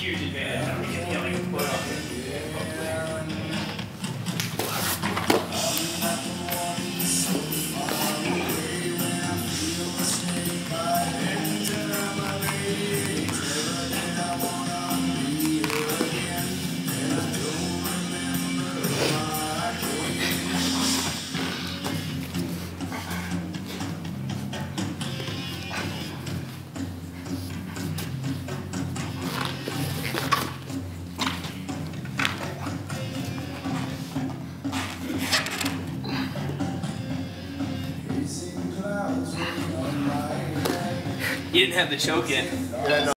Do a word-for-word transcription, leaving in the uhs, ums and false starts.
huge advantage on me getting like a foot off it. You didn't have the choke in.